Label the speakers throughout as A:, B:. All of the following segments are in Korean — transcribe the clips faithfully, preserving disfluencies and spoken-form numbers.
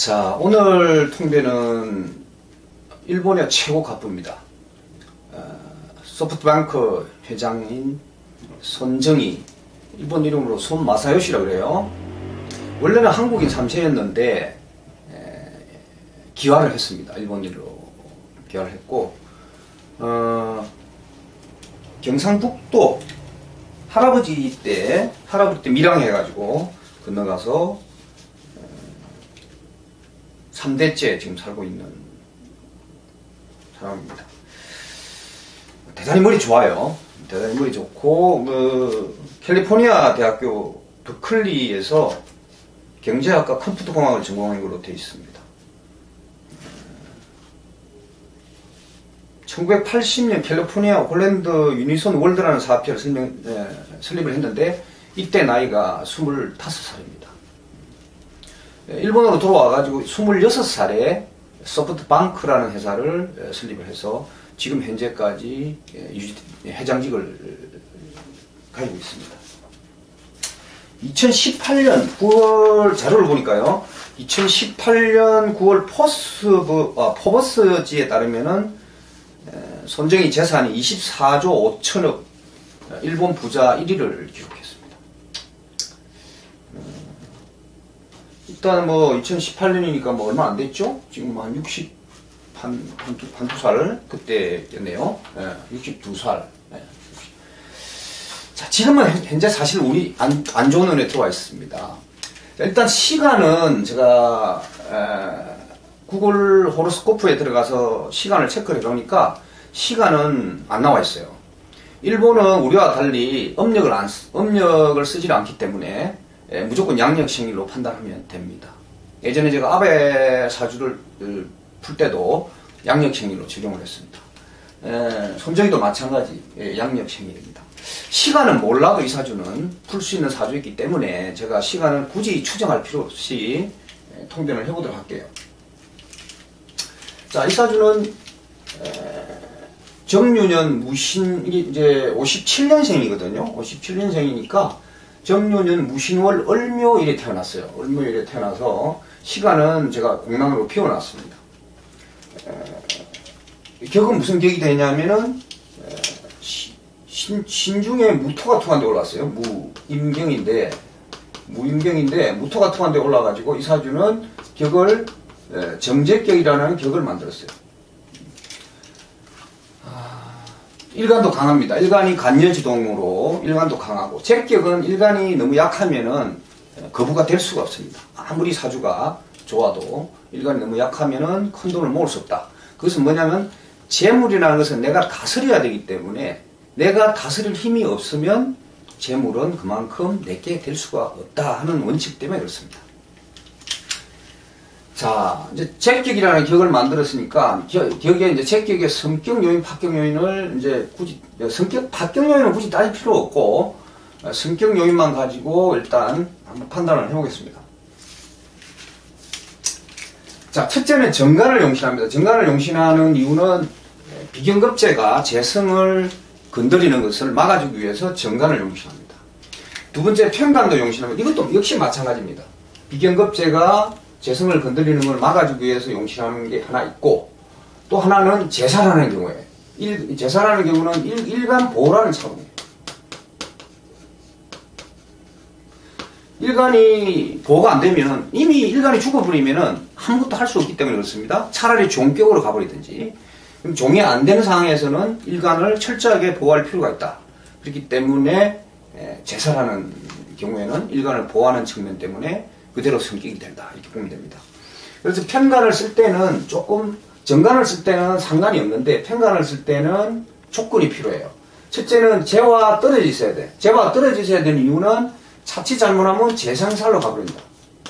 A: 자, 오늘 통배는 일본의 최고 갑부입니다. 어, 소프트뱅크 회장인 손정희, 일본 이름으로 손마사요시라고 그래요. 원래는 한국인 삼 세였는데 에, 기화를 했습니다. 일본인으로 기화를 했고, 어, 경상북도 할아버지 때 할아버지 때 밀양해가지고 건너가서 삼 대째 지금 살고 있는 사람입니다. 대단히 머리 좋아요. 대단히 머리 좋고, 그, 캘리포니아 대학교 버클리에서 경제학과 컴퓨터공학을 전공한 걸로 되어 있습니다. 천구백팔십 년 캘리포니아 홀랜드 유니손 월드라는 사업체를 설명, 에, 설립을 했는데, 이때 나이가 스물다섯 살입니다. 일본으로 돌아와가지고 스물여섯 살에 소프트뱅크라는 회사를 설립을 해서 지금 현재까지 유지, 회장직을 가지고 있습니다. 이천십팔 년 구월 자료를 보니까요, 이천십팔 년 구월 포스브, 아, 포버스지에 따르면은 손정희 재산이 이십사조 오천억, 일본 부자 일 위를 기록했습니다. 일단 뭐 이천십팔 년이니까 뭐 얼마 안 됐죠? 지금 한 육십, 한, 한두, 한두 살 그때였네요. 예, 육십두 살. 예. 자, 지금은 현재 사실 우리 안, 안 좋은 눈에 들어와 있습니다. 자, 일단 시간은 제가 에, 구글 호로스코프에 들어가서 시간을 체크를 해보니까 시간은 안 나와 있어요. 일본은 우리와 달리 음력을 안, 음력을 쓰지 않기 때문에 예, 무조건 양력생일로 판단하면 됩니다. 예전에 제가 아베 사주를 풀 때도 양력생일로 적용을 했습니다. 예, 손정희도 마찬가지 예, 양력생일입니다. 시간은 몰라도 이 사주는 풀 수 있는 사주이기 때문에 제가 시간을 굳이 추정할 필요 없이 예, 통변을 해보도록 할게요. 자, 이 사주는 에, 정유년 무신, 이게 이제 오십칠 년생이거든요. 오십칠 년생이니까 정유년 무신월 을묘일에 태어났어요. 을묘일에 태어나서 시간은 제가 공란으로 피워놨습니다. 에, 격은 무슨 격이 되냐면은 에, 시, 신, 신중에 무토가 투한데 올라왔어요. 무임경인데 무임경인데 무토가 투한데 올라가지고 이 사주는 격을 에, 정제격이라는 격을 만들었어요. 일간도 강합니다. 일간이 간여지동으로 일간도 강하고, 제격은 일간이 너무 약하면은 거부가 될 수가 없습니다. 아무리 사주가 좋아도 일간이 너무 약하면은 큰 돈을 모을 수 없다. 그것은 뭐냐면 재물이라는 것은 내가 다스려야 되기 때문에 내가 다스릴 힘이 없으면 재물은 그만큼 내게 될 수가 없다 하는 원칙 때문에 그렇습니다. 자, 이제 제격이라는 격을 만들었으니까, 격에 이제 제격의 성격 요인, 파격 요인을 이제 굳이, 성격, 파격 요인은 굳이 따질 필요 없고, 성격 요인만 가지고 일단 한번 판단을 해보겠습니다. 자, 첫째는 정관을 용신합니다. 정관을 용신하는 이유는 비경급제가 재성을 건드리는 것을 막아주기 위해서 정관을 용신합니다. 두 번째, 편관도 용신합니다. 이것도 역시 마찬가지입니다. 비경급제가 재성을 건드리는 걸 막아주기 위해서 용신하는 게 하나 있고, 또 하나는 제사라는 경우에, 일, 제사라는 경우는 일, 일간 보호라는 차원이에요. 일간이 보호가 안 되면, 이미 일간이 죽어버리면은 아무것도 할 수 없기 때문에 그렇습니다. 차라리 종격으로 가버리든지, 그럼 종이 안 되는 상황에서는 일간을 철저하게 보호할 필요가 있다. 그렇기 때문에 제사라는 경우에는 일간을 보호하는 측면 때문에 그대로 성격이 된다, 이렇게 보면 됩니다. 그래서 편관을 쓸 때는 조금, 정관을 쓸 때는 상관이 없는데 편관을 쓸 때는 조건이 필요해요. 첫째는 재와 떨어져 있어야 돼. 재와 떨어져 있어야 되는 이유는 자칫 잘못하면 재생살로 가버립니다.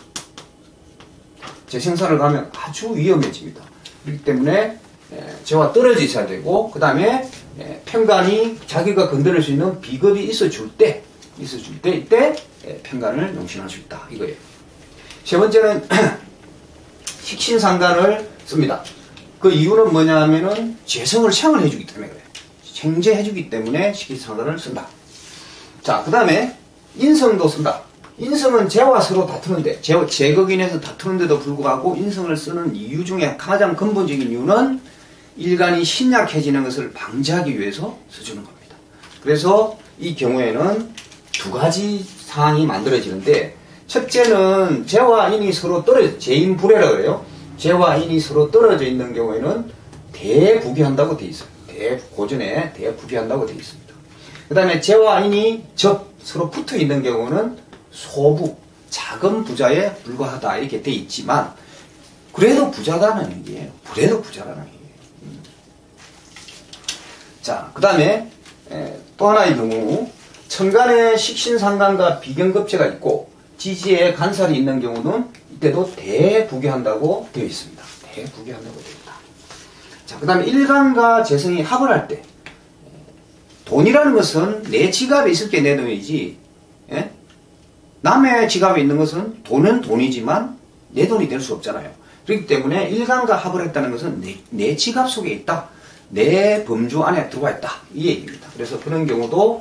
A: 재생살을 가면 아주 위험해집니다. 그렇기 때문에 재와 떨어져 있어야 되고, 그 다음에 편관이 자기가 건드릴 수 있는 비겁이 있어줄 때, 있어줄 때, 이때 편관을 용신할 수 있다, 이거예요. 세 번째는 식신상관을 씁니다. 그 이유는 뭐냐 하면은 재성을 생을 해주기 때문에 그래요. 생재해주기 때문에 식신상관을 쓴다. 자, 그 다음에 인성도 쓴다. 인성은 재와 서로 다투는데, 재, 재극인에서 다투는데도 불구하고 인성을 쓰는 이유 중에 가장 근본적인 이유는 일간이 신약해지는 것을 방지하기 위해서 써주는 겁니다. 그래서 이 경우에는 두 가지 상황이 만들어지는데, 첫째는 재와 인이 서로 떨어져, 재인불애라고 해요. 재와 인이 서로 떨어져 있는 경우에는 대부귀한다고 되어 있어요. 대, 고전에 대부귀한다고 되어 있습니다. 그 다음에 재와 인이 접, 서로 붙어 있는 경우는 소부, 작은 부자에 불과하다 이렇게 되어 있지만, 그래도 부자다는 얘기예요. 그래도 부자라는 얘기예요. 음. 자, 그 다음에 또 하나의 경우, 천간에 식신상간과 비견급제가 있고 지지에 간살이 있는 경우는 이때도 대부귀한다고 되어 있습니다. 대부귀한다고 되어 있다. 자, 그 다음에 일간과 재성이 합을 할 때, 돈이라는 것은 내 지갑에 있을 게 내 돈이지, 예? 남의 지갑에 있는 것은 돈은 돈이지만 내 돈이 될 수 없잖아요. 그렇기 때문에 일간과 합을 했다는 것은 내, 내 지갑 속에 있다. 내 범주 안에 들어와 있다. 이 얘기입니다. 그래서 그런 경우도,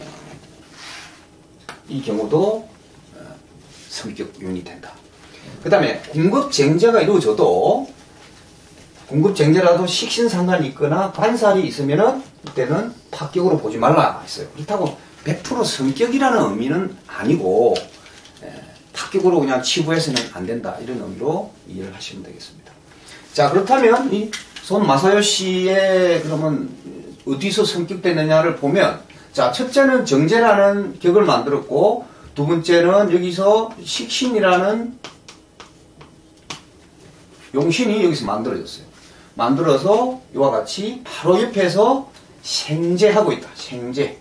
A: 이 경우도 성격 요인이 된다. 그 다음에 궁급쟁제가 이루어져도, 궁급쟁제라도 식신상관이 있거나 관살이 있으면은 이때는 파격으로 보지 말라 했어요. 그렇다고 백 퍼센트 성격이라는 의미는 아니고, 에, 파격으로 그냥 치부해서는 안 된다. 이런 의미로 이해를 하시면 되겠습니다. 자, 그렇다면 이 손 마사요시의 그러면 어디서 성격되느냐를 보면, 자, 첫째는 정제라는 격을 만들었고, 두 번째는 여기서 식신이라는 용신이 여기서 만들어졌어요. 만들어서 이와 같이 바로 옆에서 생제하고 있다. 생제.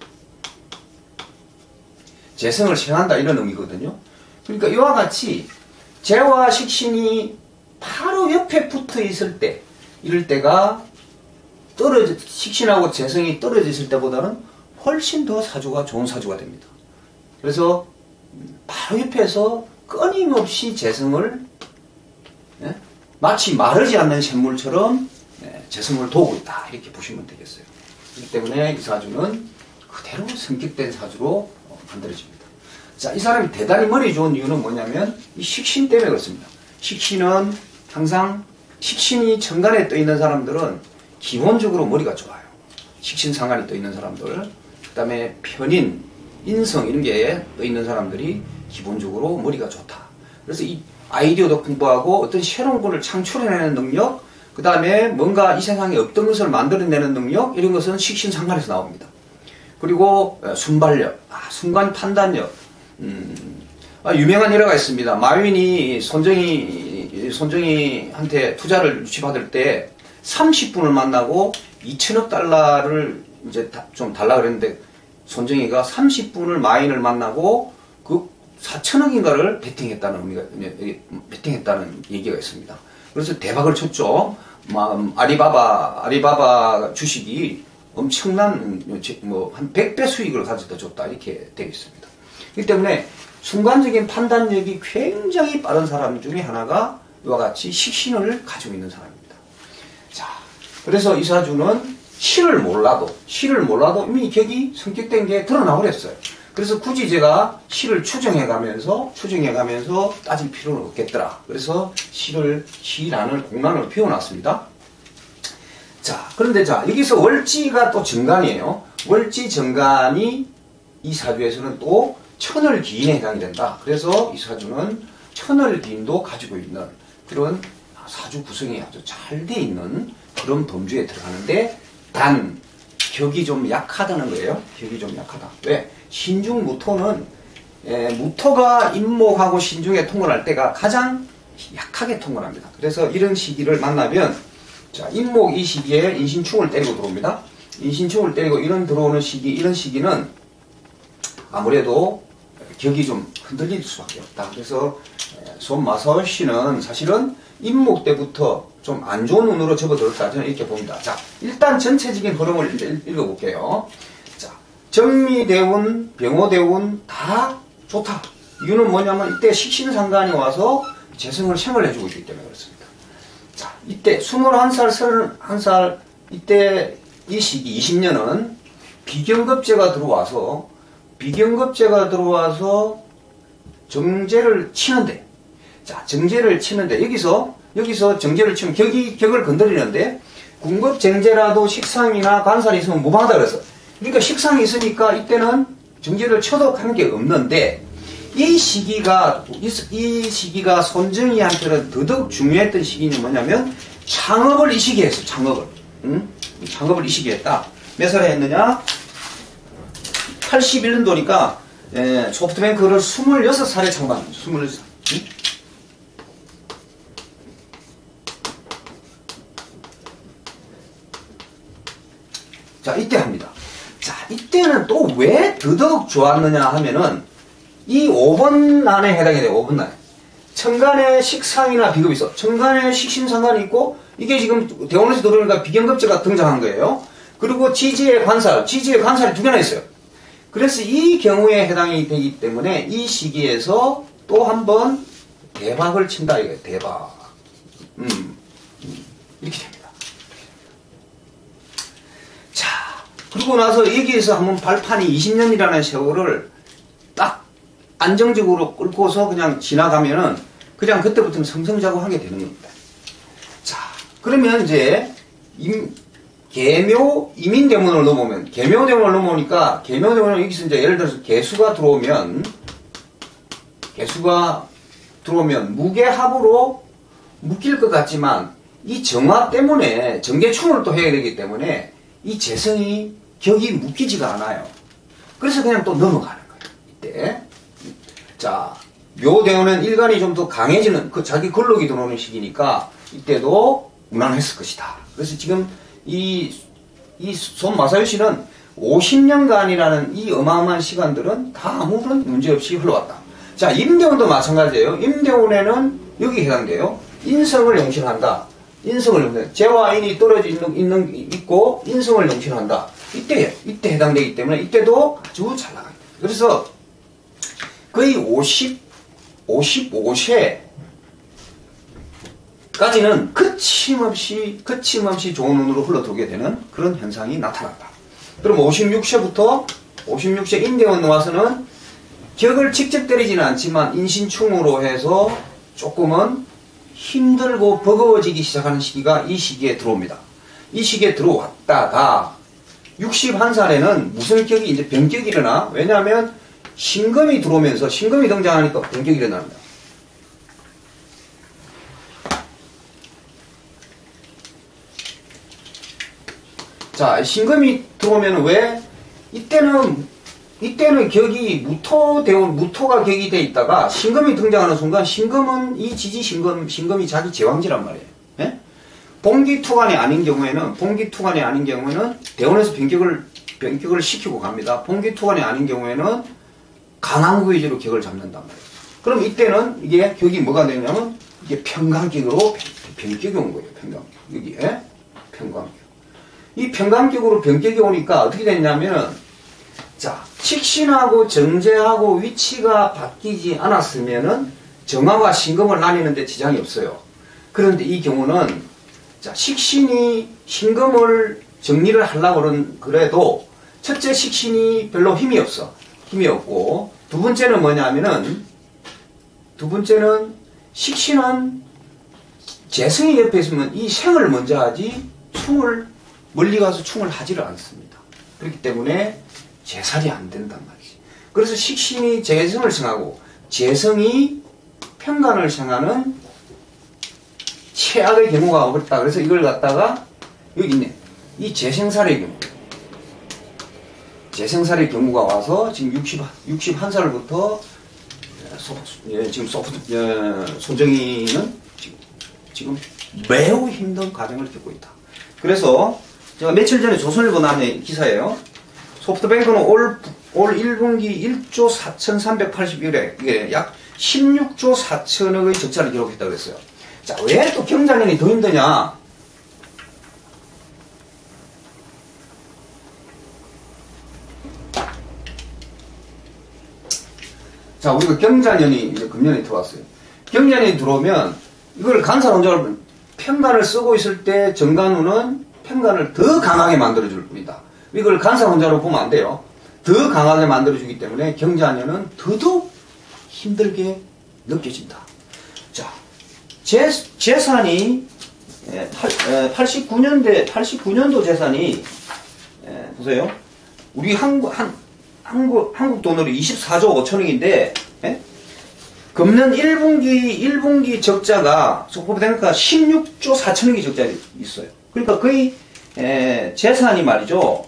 A: 재성을 생한다 이런 의미거든요. 그러니까 이와 같이 재와 식신이 바로 옆에 붙어 있을 때, 이럴 때가 떨어져, 식신하고 재성이 떨어져 있을 때보다는 훨씬 더 사주가 좋은 사주가 됩니다. 그래서 바로 옆에서 끊임없이 재성을, 예? 마치 마르지 않는 샘물처럼 예, 재성을 도우고 있다 이렇게 보시면 되겠어요. 그렇기 때문에 이 사주는 그대로 성격된 사주로 만들어집니다. 자, 이 사람이 대단히 머리 좋은 이유는 뭐냐면 이 식신 때문에 그렇습니다. 식신은 항상, 식신이 천간에 떠 있는 사람들은 기본적으로 머리가 좋아요. 식신 상간이 떠 있는 사람들, 그 다음에 편인, 인성 이런 게 떠 있는 사람들이 기본적으로 머리가 좋다. 그래서 이 아이디어도 공부하고 어떤 새로운 것을 창출해내는 능력, 그 다음에 뭔가 이 세상에 없던 것을 만들어내는 능력, 이런 것은 식신 상간에서 나옵니다. 그리고 순발력, 아, 순간 판단력. 음, 아, 유명한 일화가 있습니다. 마윈이 손정희, 손정희한테 투자를 유치받을 때 삼십 분을 만나고 이천억 달러를 이제 좀 달라 그랬는데, 손정희가 삼십 분을 마윈을 만나고 그 사천억인가를 베팅했다는 의미가, 베팅했다는 얘기가 있습니다. 그래서 대박을 쳤죠. 아리바바, 아리바바 주식이 엄청난, 뭐, 한 백 배 수익을 가져다 줬다. 이렇게 되어 있습니다. 그렇기 때문에 순간적인 판단력이 굉장히 빠른 사람 중에 하나가 이와 같이 식신을 가지고 있는 사람입니다. 자, 그래서 이 사주는 시를 몰라도, 시를 몰라도 이미 격이 성격된 게 드러나 버렸어요. 그래서 굳이 제가 시를 추정해 가면서, 추정해 가면서 따질 필요는 없겠더라. 그래서 시를, 시란을, 공란을 피워놨습니다. 자, 그런데 자, 여기서 월지가 또 정간이에요. 월지 정간이 이 사주에서는 또 천을기인에 해당이 된다. 그래서 이 사주는 천을기인도 가지고 있는 그런 사주 구성이 아주 잘 돼 있는 그런 범주에 들어가는데, 단 격이 좀 약하다는 거예요. 격이 좀 약하다. 왜? 신중 무토는 에, 무토가 인목하고 신중에 통을 할 때가 가장 약하게 통을 합니다. 그래서 이런 시기를 만나면, 자, 인목 이 시기에 인신충을 때리고 들어옵니다. 인신충을 때리고 이런 들어오는 시기, 이런 시기는 아무래도 격이 좀 흔들릴 수밖에 없다. 그래서 손 마사오씨는 사실은 인목 때부터 좀 안 좋은 운으로 접어들었다. 저는 이렇게 봅니다. 자, 일단 전체적인 흐름을 읽어볼게요. 자, 정미대운, 병호대운 다 좋다. 이유는 뭐냐면 이때 식신상간이 와서 재성을 생을 해주고 있기 때문에 그렇습니다. 자, 이때 스물한 살, 서른한 살, 이때 이 시기 이십 년은 비경급제가 들어와서, 비경급제가 들어와서 정제를 치는데, 자, 정제를 치는데, 여기서, 여기서 정제를 치면 격이, 격을 건드리는데, 궁극정제라도 식상이나 간살이 있으면 무방하다 그래서. 그러니까 식상이 있으니까 이때는 정제를 쳐도 관계없는데, 이 시기가, 이, 이 시기가 손정희한테는 더더욱 중요했던 시기는 뭐냐면, 창업을 이 시기에 했어, 창업을. 응? 창업을 이 시기에 했다. 몇 살에 했느냐? 팔십일 년도니까, 예, 소프트뱅크를 스물여섯 살에 창업한, 스물여섯 살. 응? 자, 이때 합니다. 자, 이때는 또 왜 더더욱 좋았느냐 하면은, 이 오 번 안에 해당이 돼요, 오 번 안에. 천간에 식상이나 비급이 있어. 천간에 식신상관이 있고, 이게 지금 대원에서 들어오니까 비견급제가 등장한 거예요. 그리고 지지의 관살, 지지의 관살이 두 개나 있어요. 그래서 이 경우에 해당이 되기 때문에 이 시기에서 또 한 번 대박을 친다 이거예요. 대박. 음, 이렇게 됩니다. 자, 그리고 나서 여기에서 한번 발판이 이십 년이라는 세월을 딱 안정적으로 끌고서 그냥 지나가면은 그냥 그때부터는 성성자고하게 되는 겁니다. 자, 그러면 이제 임, 계묘 이민대문을 넘어오면, 계묘대문을 넘어오니까, 계묘대문은 여기서 이제 예를 들어서 개수가 들어오면, 개수가 들어오면 무게합으로 묶일 것 같지만, 이 정화 때문에 정계충을 또 해야 되기 때문에, 이 재성이 격이 묶이지가 않아요. 그래서 그냥 또 넘어가는 거예요. 이때. 자, 묘대운은 일간이 좀 더 강해지는, 그 자기 근록이 들어오는 시기니까, 이때도 무난했을 것이다. 그래서 지금 이, 이 손 마사요 씨는 오십 년간이라는 이 어마어마한 시간들은 다 아무런 문제 없이 흘러왔다. 자, 임대운도 마찬가지예요. 임대운에는 여기 해당돼요. 인성을 용신한다. 인성을 용신. 재와 인이 떨어져 있는, 있는, 있고, 인성을 용신한다. 이때, 이때 해당되기 때문에 이때도 아주 잘 나갑니다. 그래서 거의 오십, 오십오 세 까지는 거침없이, 거침없이 좋은 운으로 흘러들어오게 되는 그런 현상이 나타난다. 그럼 오십육 세부터 오십육 세 임대운 와서는 격을 직접 때리지는 않지만 인신충으로 해서 조금은 힘들고 버거워지기 시작하는 시기가 이 시기에 들어옵니다. 이 시기에 들어왔다가 육십일 살에는 무슨 격이 이제 병격이 일어나? 왜냐하면 신금이 들어오면서 신금이 등장하니까 병격이 일어납니다. 자, 신금이 들어오면 왜? 이때는, 이때는 격이 무토 대운, 무토가 격이 돼 있다가 신금이 등장하는 순간 신금은 이 지지 신금, 신금이 자기 제왕지란 말이에요. 예? 봉기투간이 아닌 경우에는, 봉기투간이 아닌 경우에는 대운에서 변격을, 변격을 시키고 갑니다. 봉기투간이 아닌 경우에는 강한 위주로 격을 잡는단 말이에요. 그럼 이때는 이게 격이 뭐가 되냐면 이게 평강격으로 변격이 온 거예요. 평강격. 여기에 평강격. 이 평강격으로 변격이 오니까 어떻게 됐냐면, 자, 식신하고 정제하고 위치가 바뀌지 않았으면은 정화와 신금을 나뉘는데 지장이 없어요. 그런데 이 경우는, 자, 식신이 신금을 정리를 하려고 그래도 첫째 식신이 별로 힘이 없어. 힘이 없고, 두 번째는 뭐냐면은, 두 번째는 식신은 재성이 옆에 있으면 이 생을 먼저 하지 충을 멀리 가서 충을 하지를 않습니다. 그렇기 때문에 재살이 안 된단 말이지. 그래서 식신이 재성을 생하고 재성이 평간을 생하는 최악의 경우가 어렵다. 그래서 이걸 갖다가 여기 있네. 이 재생살의 경우. 재생살의 경우가 와서 지금 육십, 육십일 살부터 소, 예, 지금 소프트, 예, 소정이는 지금, 지금 매우 힘든 과정을 겪고 있다. 그래서 제가 며칠 전에 조선일보 나온 기사예요. 소프트뱅크는 올, 올 일 분기 일조 사천삼백팔십일 회, 이게 약 십육조 사천억의 적자를 기록했다고 그랬어요. 자, 왜 또 경자년이 더 힘드냐? 자, 우리가 경자년이 이제 금년에 들어왔어요. 경자년이 들어오면 이걸 간살원자를 평간을 쓰고 있을 때 정간우는 평간을 더 강하게 만들어줄 겁니다. 이걸 간살원자로 보면 안 돼요. 더 강하게 만들어주기 때문에 경자년은 더더욱 힘들게 느껴진다. 자, 재, 재산이 예, 팔십구 년대, 팔십구 년도 재산이 예, 보세요. 우리 한국 한 한국 한국 돈으로 이십사조 오천억인데 예? 금년 일 분기 일 분기 적자가 보니까 십육조 사천억이 적자 있어요. 그러니까 거의 에, 재산이 말이죠.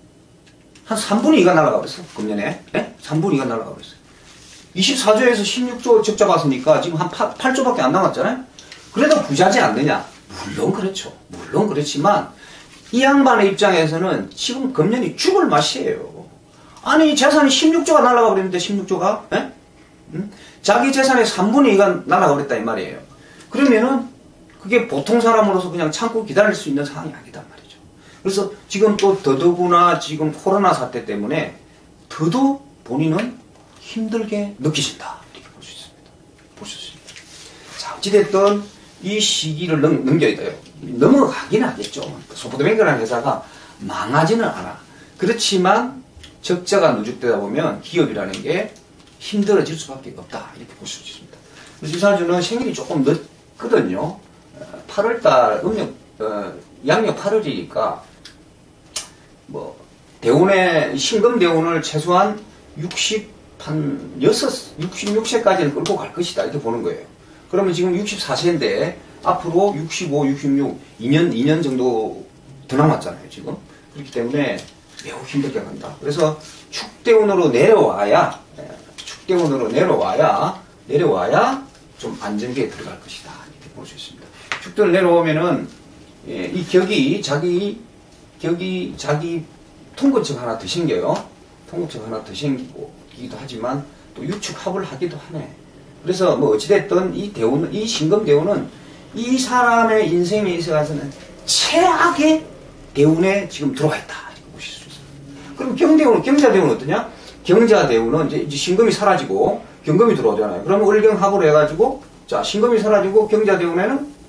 A: 한 삼분의 이가 날아가 버렸어. 금년에. 예? 삼분의 이가 날아가 버렸어요. 이십사조에서 십육조 적자 봤으니까 지금 한 팔조밖에 안 남았잖아요. 그래도 부자지 않느냐? 물론 그렇죠. 물론 그렇지만 이 양반의 입장에서는 지금 금년이 죽을 맛이에요. 아니 재산이 십육조가 날아가 버렸는데 십육조가 예? 음? 자기 재산의 삼분의 이가 날아가 버렸다 이 말이에요. 그러면은 그게 보통 사람으로서 그냥 참고 기다릴 수 있는 상황이 아니단 말이죠. 그래서 지금 또 더더구나 지금 코로나 사태 때문에 더더욱 본인은 힘들게 느끼신다. 이렇게 볼 수 있습니다. 볼 수 있습니다. 자, 어찌됐든 이 시기를 넘, 넘겨야 돼요. 넘어가긴 하겠죠. 소프트뱅크라는 회사가 망하지는 않아. 그렇지만 적자가 누적되다 보면 기업이라는 게 힘들어질 수밖에 없다. 이렇게 볼 수 있습니다. 지사주는 생일이 조금 늦거든요. 팔월달 음력 어, 양력 팔월이니까 뭐 대운의 신금 대운을 최소한 육십 한 여섯 육십육 세까지는 끌고 갈 것이다 이렇게 보는 거예요. 그러면 지금 육십사 세인데 앞으로 육십오, 육십육, 이 년 이 년 정도 더 남았잖아요 지금. 그렇기 때문에 매우 힘들게 간다. 그래서 축대운으로 내려와야 축대운으로 내려와야 내려와야 좀 안정기에 들어갈 것이다 이렇게 볼 수 있습니다. 축대를 내려오면은 예, 이 격이 자기 격이 자기 통근층 하나 더 생겨요. 통근층 하나 더 생기기도 하지만 또 유축합을 하기도 하네. 그래서 뭐 어찌됐든 이 대운은 이 신금 대운은 이 사람의 인생에 있어서는 최악의 대운에 지금 들어와 있다 이렇게 보실 수 있어요. 그럼 경대운은 경자 대운은 어떠냐? 경자 대운은 이제 신금이 사라지고 경금이 들어오잖아요. 그러면 을경합으로 해가지고 자 신금이 사라지고 경자 대운에는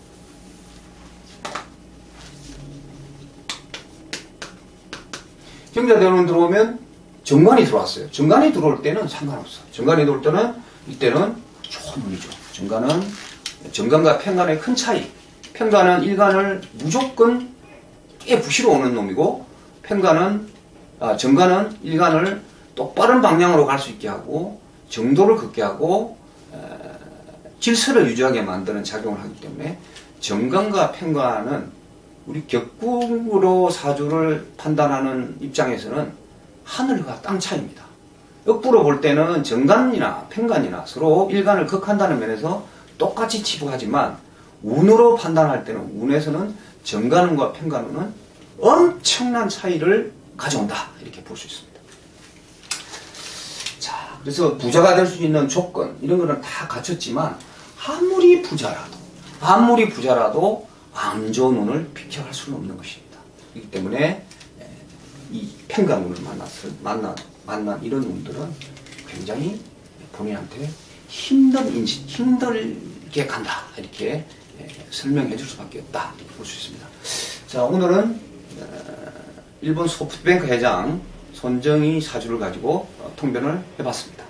A: 경자 대운은 들어오면 정관이 들어왔어요. 정관이 들어올 때는 상관없어. 정관이 들어올 때는 이때는 좋은 운이죠. 정관은 정관과 편관의 큰 차이. 편관은 일간을 무조건 깨부시러 오는 놈이고 편관은 아, 정관은 일간을 똑바른 방향으로 갈 수 있게 하고 정도를 걷게 하고 에, 질서를 유지하게 만드는 작용을 하기 때문에 정관과 편관은 우리 격국으로 사주를 판단하는 입장에서는 하늘과 땅 차이입니다. 역부로 볼 때는 정관이나 편관이나 서로 일간을 극한다는 면에서 똑같이 치부하지만 운으로 판단할 때는 운에서는 정관운과 편관운은 엄청난 차이를 가져온다 이렇게 볼 수 있습니다. 자, 그래서 부자가 될 수 있는 조건 이런 거는 다 갖췄지만 아무리 부자라도 아무리 부자라도 안 좋은 운을 비켜갈 수는 없는 것입니다. 그렇기 때문에 이 편관운을 만났을 만나 만난 이런 운들은 굉장히 본인한테 힘든 인식, 힘들게 간다 이렇게 설명해 줄 수밖에 없다 이렇게 볼 수 있습니다. 자, 오늘은 일본 소프트뱅크 회장 손정희 사주를 가지고 통변을 해봤습니다.